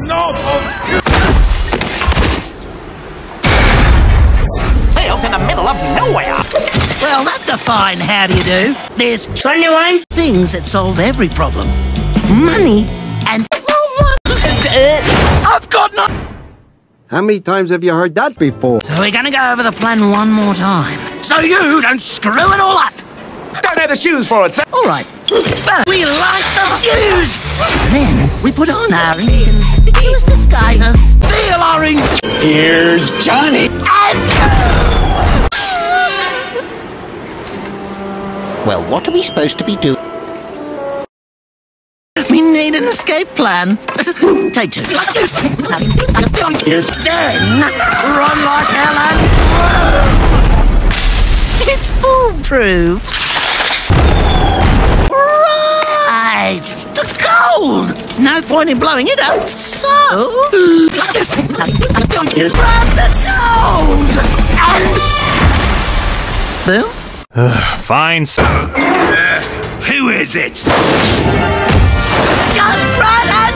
Tails in the middle of nowhere. Well, that's a fine how do you do. There's 21 things that solve every problem. Money and... I've got no... How many times have you heard that before? So we're gonna go over the plan one more time, so you don't screw it all up. Don't have the shoes for it, sir. All right. First, we light the fuse. Then we put on our inconspicuous disguises. Feel our Here's Johnny. Well, what are we supposed to be doing? We need an escape plan. Take two. Here's Then run like hell and... It's foolproof. Right! The gold! No point in blowing it up, so... Here's grab the gold! And... Bill? Fine, sir. Who is it? Jump right